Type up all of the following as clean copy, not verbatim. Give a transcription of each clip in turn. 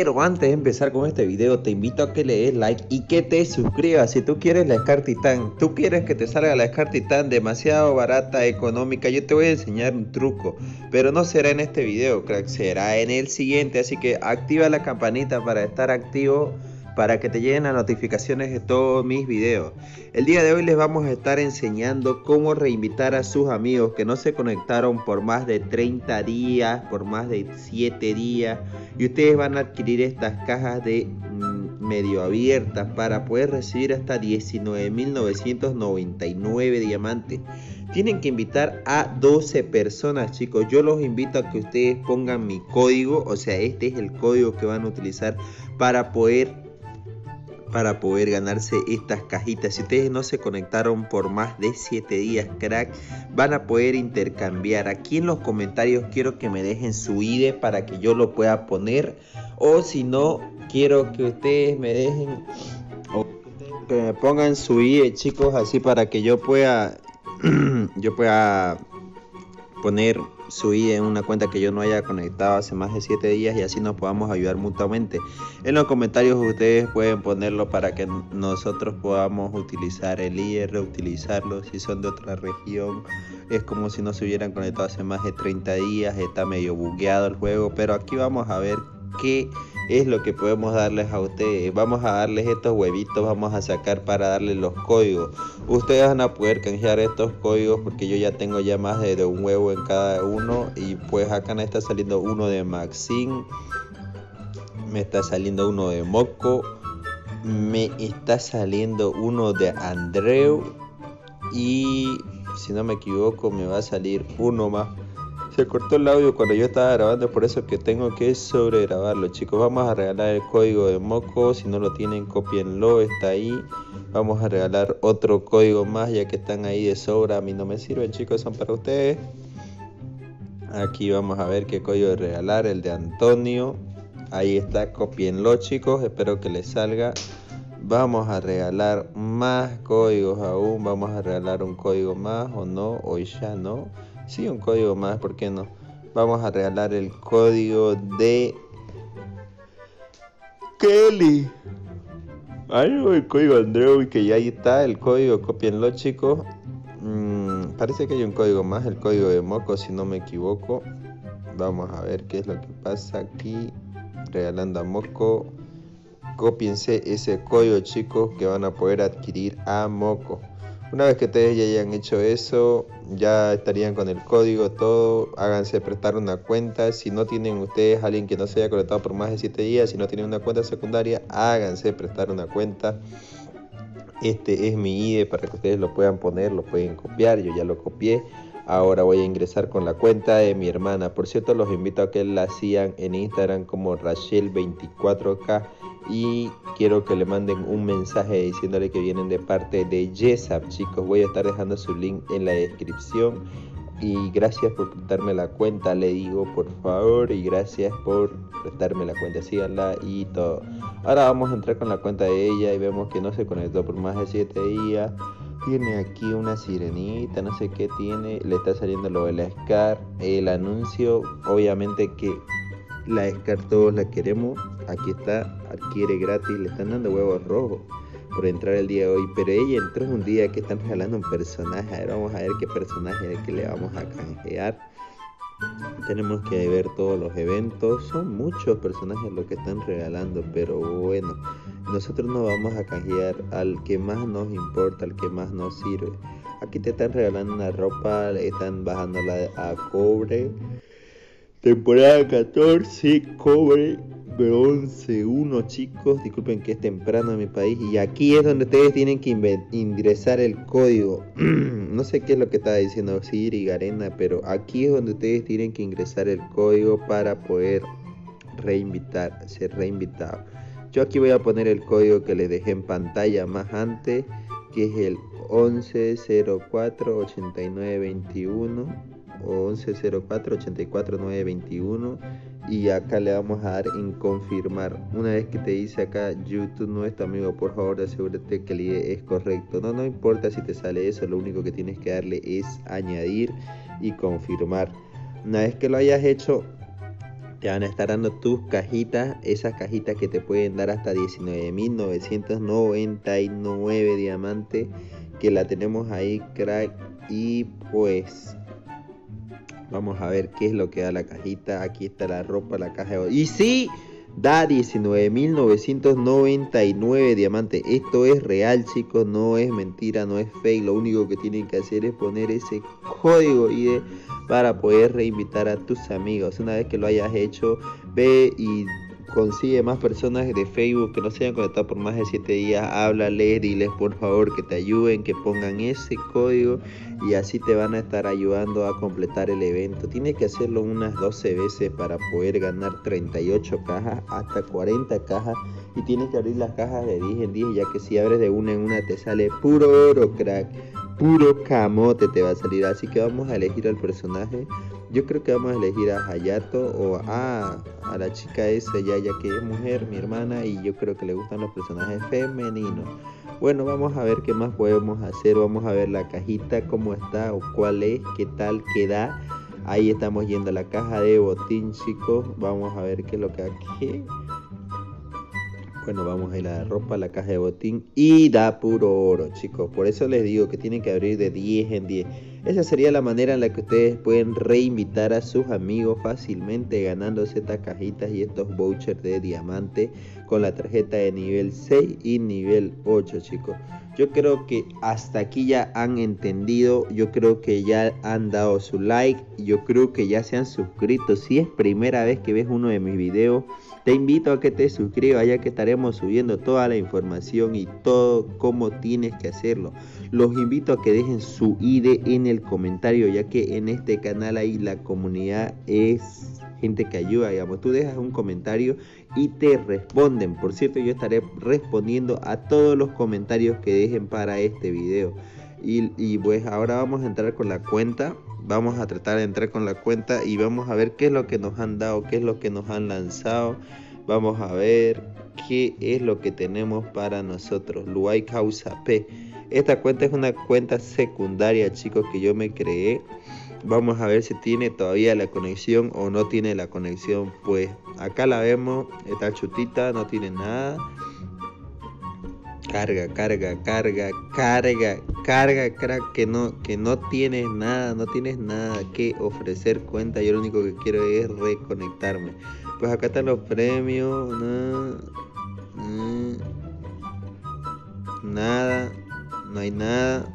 Pero antes de empezar con este video, te invito a que le des like y que te suscribas si tú quieres la Scar Titan. Tú quieres que te salga la Scar Titan demasiado barata, económica. Yo te voy a enseñar un truco, pero no será en este video, crack, será en el siguiente. Así que activa la campanita para estar activo, para que te lleguen las notificaciones de todos mis videos. El día de hoy les vamos a estar enseñando cómo reinvitar a sus amigos que no se conectaron por más de 30 días, por más de 7 días. Y ustedes van a adquirir estas cajas de medio abiertas para poder recibir hasta 19.999 diamantes. Tienen que invitar a 12 personas, chicos. Yo los invito a que ustedes pongan mi código, o sea, este es el código que van a utilizar para poder ganarse estas cajitas. Si ustedes no se conectaron por más de 7 días, crack, van a poder intercambiar. Aquí en los comentarios quiero que me dejen su ID para que yo lo pueda poner, o si no, quiero que ustedes me dejen o que me pongan su ID, chicos, así para que yo pueda poner su ID en una cuenta que yo no haya conectado hace más de 7 días y así nos podamos ayudar mutuamente. En los comentarios ustedes pueden ponerlo para que nosotros podamos utilizar el ID, reutilizarlo. Si son de otra región, es como si no se hubieran conectado hace más de 30 días, está medio bugueado el juego, pero aquí vamos a ver qué es lo que podemos darles a ustedes. Vamos a darles estos huevitos, vamos a sacar para darles los códigos. Ustedes van a poder canjear estos códigos porque yo ya tengo ya más de un huevo en cada uno. Y pues acá me está saliendo uno de Maxine, me está saliendo uno de Moco, me está saliendo uno de Andreu y si no me equivoco me va a salir uno más. Se cortó el audio cuando yo estaba grabando, por eso que tengo que sobregrabarlo, chicos. Vamos a regalar el código de Moco, si no lo tienen, cópienlo, está ahí. Vamos a regalar otro código más, ya que están ahí de sobra. A mí no me sirven, chicos, son para ustedes. Aquí vamos a ver qué código de regalar, el de Antonio. Ahí está, cópienlo, chicos, espero que les salga. Vamos a regalar más códigos aún, vamos a regalar un código más, o no, hoy ya no. Sí, un código más, ¿por qué no? Vamos a regalar el código de Kelly. Algo el código Andreu, y que ya ahí está el código, cópienlo, chicos. Parece que hay un código más, el código de Moco, si no me equivoco. Vamos a ver qué es lo que pasa aquí. Regalando a Moco. Cópiense ese código, chicos, que van a poder adquirir a Moco. Una vez que ustedes ya hayan hecho eso, ya estarían con el código, todo. Háganse prestar una cuenta. Si no tienen ustedes alguien que no se haya conectado por más de 7 días, si no tienen una cuenta secundaria, háganse prestar una cuenta. Este es mi ID para que ustedes lo puedan poner, lo pueden copiar. Yo ya lo copié. Ahora voy a ingresar con la cuenta de mi hermana. Por cierto, los invito a que la sigan en Instagram como Rachel24K. Y quiero que le manden un mensaje diciéndole que vienen de parte de Yesap, chicos. Voy a estar dejando su link en la descripción. Y gracias por prestarme la cuenta, le digo, por favor. Y gracias por prestarme la cuenta, síganla y todo. Ahora vamos a entrar con la cuenta de ella y vemos que no se conectó por más de 7 días. Tiene aquí una sirenita, no sé qué tiene. Le está saliendo lo de la Scar. El anuncio, obviamente que la Scar todos la queremos. Aquí está, adquiere gratis. Le están dando huevos rojos por entrar el día de hoy. Pero ella entró un día que están regalando un personaje. A ver, vamos a ver qué personaje es el que le vamos a canjear. Tenemos que ver todos los eventos. Son muchos personajes los que están regalando, pero bueno, nosotros nos vamos a canjear al que más nos importa, al que más nos sirve. Aquí te están regalando una ropa, están bajándola a cobre. Temporada 14, cobre bronce 1, chicos. Disculpen que es temprano en mi país. Y aquí es donde ustedes tienen que ingresar el código. No sé qué es lo que estaba diciendo Siri Garena, pero aquí es donde ustedes tienen que ingresar el código para poder ser reinvitado. Yo aquí voy a poner el código que les dejé en pantalla más antes, que es el 11048921 o 1104844921, y acá le vamos a dar en confirmar. Una vez que te dice acá YouTube no es tu amigo, por favor asegúrate que el ID es correcto. No importa si te sale eso, lo único que tienes que darle es añadir y confirmar. Una vez que lo hayas hecho, te van a estar dando tus cajitas, esas cajitas que te pueden dar hasta 19.999 diamantes, que la tenemos ahí, crack. Y pues vamos a ver qué es lo que da la cajita. Aquí está la ropa, la caja de... Y sí, da 19.999 diamantes. Esto es real, chicos, no es mentira, no es fake. Lo único que tienen que hacer es poner ese código ID para poder reinvitar a tus amigos. Una vez que lo hayas hecho, ve y consigue más personas de Facebook que no se hayan conectado por más de 7 días. Háblales, diles por favor que te ayuden, que pongan ese código, y así te van a estar ayudando a completar el evento. Tienes que hacerlo unas 12 veces para poder ganar 38 cajas, hasta 40 cajas, y tienes que abrir las cajas de 10 en 10, ya que si abres de una en una te sale puro oro, crack, puro camote te va a salir. Así que vamos a elegir al personaje. Yo creo que vamos a elegir a Hayato o a la chica esa, ya que es mujer, mi hermana, y yo creo que le gustan los personajes femeninos. Bueno, vamos a ver qué más podemos hacer. Vamos a ver la cajita, cómo está o cuál es, qué tal, qué da. Ahí estamos yendo a la caja de botín, chicos. Vamos a ver qué es lo que aquí. Bueno, vamos a ir a la ropa, la caja de botín, y da puro oro, chicos. Por eso les digo que tienen que abrir de 10 en 10. Esa sería la manera en la que ustedes pueden reinvitar a sus amigos fácilmente, ganándose estas cajitas y estos vouchers de diamante con la tarjeta de nivel 6 y nivel 8, chicos. Yo creo que hasta aquí ya han entendido, yo creo que ya han dado su like, yo creo que ya se han suscrito. Si es primera vez que ves uno de mis videos, te invito a que te suscribas, ya que estaremos subiendo toda la información y todo cómo tienes que hacerlo. Los invito a que dejen su ID en el comentario, ya que en este canal ahí la comunidad es gente que ayuda, digamos. Tú dejas un comentario y te responden. Por cierto, yo estaré respondiendo a todos los comentarios que dejen para este video. Y pues ahora vamos a entrar con la cuenta. Vamos a tratar de entrar con la cuenta y vamos a ver qué es lo que nos han dado, qué es lo que nos han lanzado. Vamos a ver qué es lo que tenemos para nosotros. Luay Causa P. Esta cuenta es una cuenta secundaria, chicos, que yo me creé. Vamos a ver si tiene todavía la conexión o no tiene la conexión. Pues acá la vemos, está chutita, no tiene nada. Carga, crack, que no tienes nada, no tienes nada que ofrecer cuenta. Yo lo único que quiero es reconectarme. Pues acá están los premios, nada, no hay nada.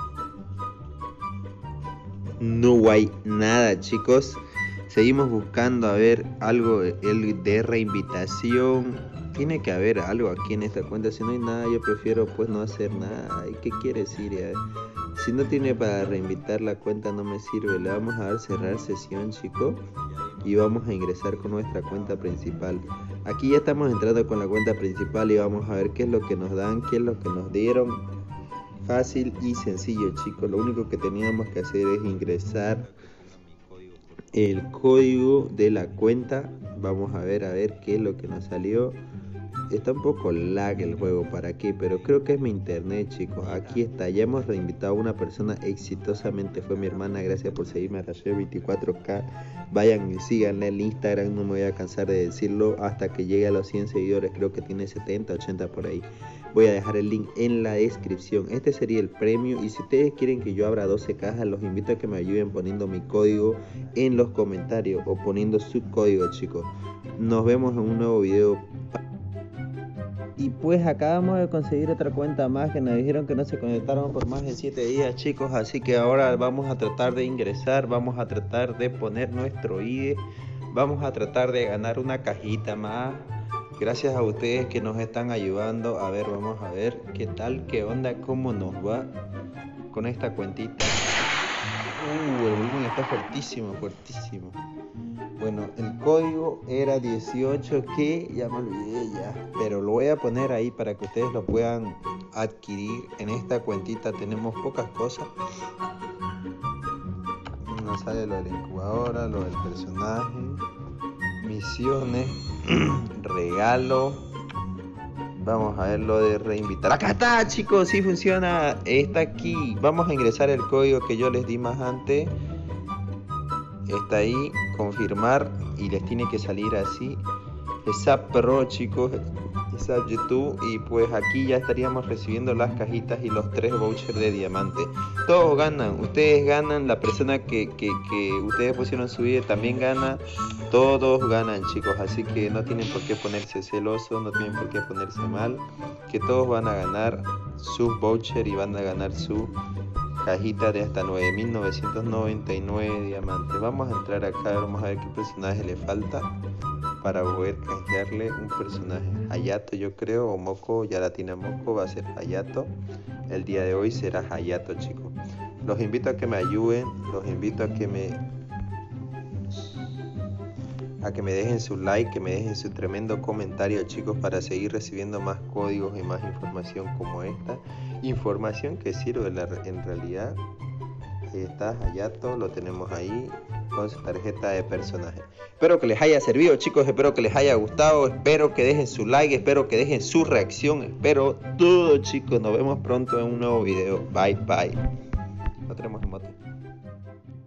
No hay nada, chicos. Seguimos buscando a ver algo de reinvitación. Tiene que haber algo aquí en esta cuenta. Si no hay nada, yo prefiero pues no hacer nada. ¿Y qué quiere decir? Si no tiene para reinvitar la cuenta, no me sirve. Le vamos a dar cerrar sesión, chicos, y vamos a ingresar con nuestra cuenta principal. Aquí ya estamos entrando con la cuenta principal y vamos a ver qué es lo que nos dan, qué es lo que nos dieron. Fácil y sencillo, chicos. Lo único que teníamos que hacer es ingresar el código de la cuenta. Vamos a ver qué es lo que nos salió. Está un poco lag el juego, ¿para qué? Pero creo que es mi internet, chicos. Aquí está, ya hemos reinvitado a una persona exitosamente. Fue mi hermana, gracias por seguirme hasta 24K. Vayan y síganle el Instagram, no me voy a cansar de decirlo, hasta que llegue a los 100 seguidores. Creo que tiene 70, 80 por ahí. Voy a dejar el link en la descripción. Este sería el premio, y si ustedes quieren que yo abra 12 cajas, los invito a que me ayuden poniendo mi código en los comentarios o poniendo su código, chicos. Nos vemos en un nuevo video. Y pues acabamos de conseguir otra cuenta más, que nos dijeron que no se conectaron por más de 7 días, chicos. Así que ahora vamos a tratar de ingresar, vamos a tratar de poner nuestro ID, vamos a tratar de ganar una cajita más. Gracias a ustedes que nos están ayudando. A ver, vamos a ver qué tal, qué onda, cómo nos va con esta cuentita. El volumen está fuertísimo, fuertísimo. Bueno, el código era 18, que ya me olvidé ya, pero lo voy a poner ahí para que ustedes lo puedan adquirir. En esta cuentita tenemos pocas cosas. Nos sale lo de la incubadora, lo del personaje, misiones, regalo. Vamos a ver lo de reinvitar. Acá está, chicos, sí funciona. Está aquí. Vamos a ingresar el código que yo les di más antes. está ahí, confirmar, y les tiene que salir así. Esa Pro, chicos, esa YouTube, y pues aquí ya estaríamos recibiendo las cajitas y los 3 vouchers de diamante. Todos ganan, ustedes ganan, la persona que ustedes pusieron su video también gana, todos ganan, chicos, así que no tienen por qué ponerse celosos, no tienen por qué ponerse mal, que todos van a ganar sus vouchers y van a ganar su cajita de hasta 9.999 diamantes. Vamos a entrar acá, vamos a ver qué personaje le falta para poder canjearle un personaje. Hayato, yo creo, o Moko, ya la tiene Moko, va a ser Hayato. El día de hoy será Hayato, chicos. Los invito a que me ayuden, los invito a que me dejen su like, que me dejen su tremendo comentario, chicos, para seguir recibiendo más códigos y más información como esta. Información que sirve en realidad. Ahí está Hayato, lo tenemos ahí con su tarjeta de personaje. Espero que les haya servido, chicos, espero que les haya gustado, espero que dejen su like, espero que dejen su reacción, espero todo, chicos. Nos vemos pronto en un nuevo video. Bye, bye. No tenemos emote.